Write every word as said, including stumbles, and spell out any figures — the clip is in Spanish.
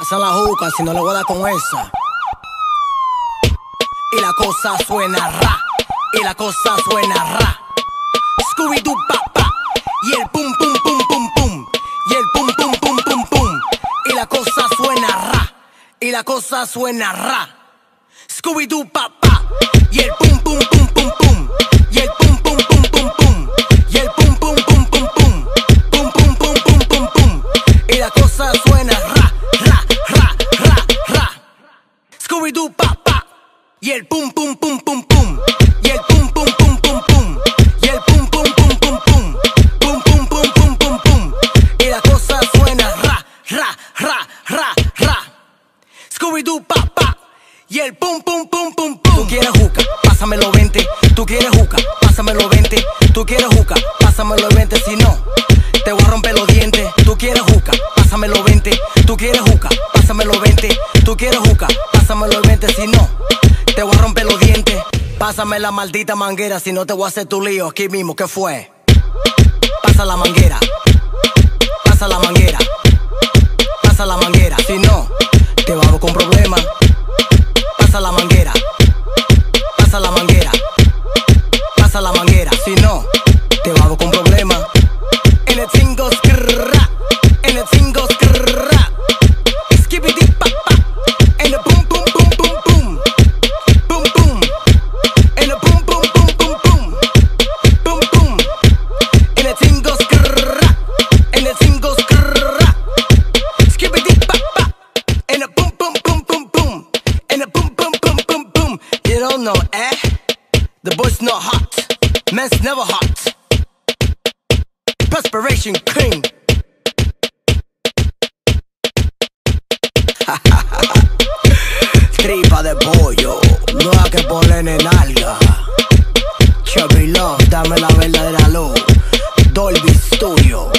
Pasa la juca si no le voy a dar con esa. Y la cosa suena ra, y la cosa suena ra. Scooby-Doo pa pa, y el pum pum pum pum pum, y el pum pum pum pum pum. Y la cosa suena ra, y la cosa suena ra. Scooby-Doo pa pa, y el pum pum pum pum pum, y el pum pum pum pum pum, y el pum pum pum pum pum, pum pum pum pum pum pum. Y la cosa suena ra, ra, ra, ra, ra. Scooby-Doo pa pa, y el pum pum pum pum pum, y el pum pum pum pum pum, y el pum pum pum pum pum, pum pum pum pum pum pum. Y la cosa suena ra, ra, ra, ra, ra. Scooby-Doo pa pa, y el pum pum pum pum pum. Tú quieres juca, pásamelo veinte. Tú quieres juca, pásamelo veinte. Tú quieres juca, pásamelo veinte. Si no, te voy a romper los dientes. Tú quieres juca, pásamelo veinte. Tú quieres juca, pásamelo veinte. Tú quieres juca, pásamelo veinte. Si no, te voy a romper los dientes. Pásame la maldita manguera, si no te voy a hacer tu lío aquí mismo. ¿Qué fue? Pasa la manguera, pasa la manguera, pasa la manguera. Si no, te vamos con problemas. Pasa la manguera, pasa la manguera, pasa la manguera. Si no, te vamos con problemas. En el cingo skrrra, en el cingo skrrra. Skibidi pa pa, en el pum pum pum pum pum, pum pum. En el pum pum pum pum pum, pum pum. En el cingo skrrra, en el cingo skrrra. Skibidi pa pa, en el pum pum pum pum pum, en el pum pum pum pum pum. You don't know, eh? The boy's not hot, man's never hot. Perspiration cream. Tripa de pollo, no hay que ponerle nalga. Chubby Love, dame la verdadera luz. Dolby Studio.